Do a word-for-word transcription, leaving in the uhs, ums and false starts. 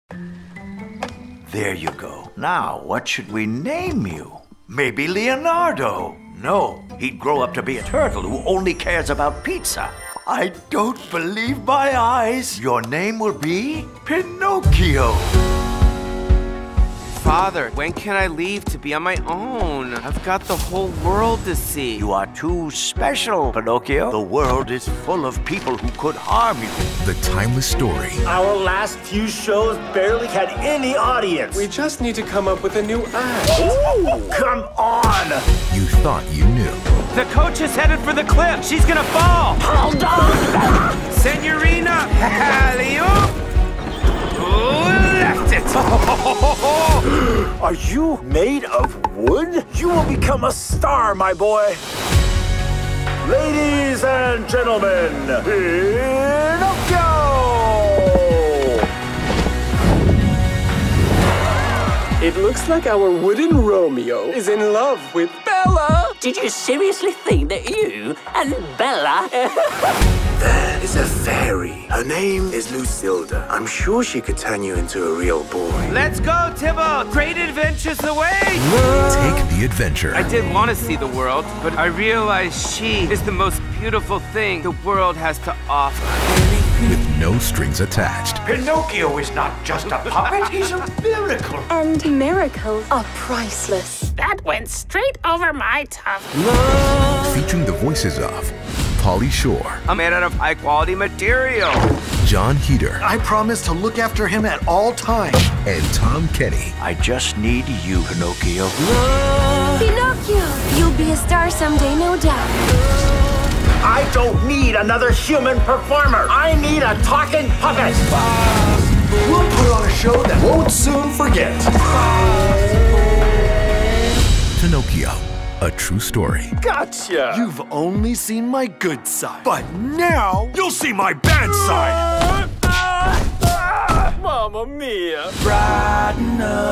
There you go. Now, what should we name you? Maybe Leonardo. No, he'd grow up to be a turtle who only cares about pizza. I don't believe my eyes. Your name will be Pinocchio. Father, when can I leave to be on my own? I've got the whole world to see. You are too special, Pinocchio. The world is full of people who could harm you. The timeless story. Our last few shows barely had any audience. We just need to come up with a new act. Ooh, come on! You thought you knew. The coach is headed for the cliff. She's gonna fall. Hold on! Senorina, alley-oop. Left it. Are you made of wood? You will become a star, my boy. Ladies and gentlemen, Pinocchio! It looks like our wooden Romeo is in love with Bella. Did you seriously think that you and Bella... There is a fairy. Her name is Lucilda. I'm sure she could turn you into a real boy. Let's go, Tybalt. Great adventures away. Take the adventure. I did want to see the world, but I realized she is the most beautiful thing the world has to offer. With no strings attached. Pinocchio is not just a puppet, he's a miracle. And miracles are priceless. That went straight over my top. Featuring the voices of Pauly Shore. I'm made out of high-quality material. John Heder. I promise to look after him at all times. And Tom Kenny. I just need you, Pinocchio. Pinocchio! You'll be a star someday, no doubt. I don't need another human performer. I need a talking puppet. We'll put on a show that won't soon forget. Pinocchio, a true story. Gotcha. You've only seen my good side, but now you'll see my bad side. Mamma mia. Brighten up.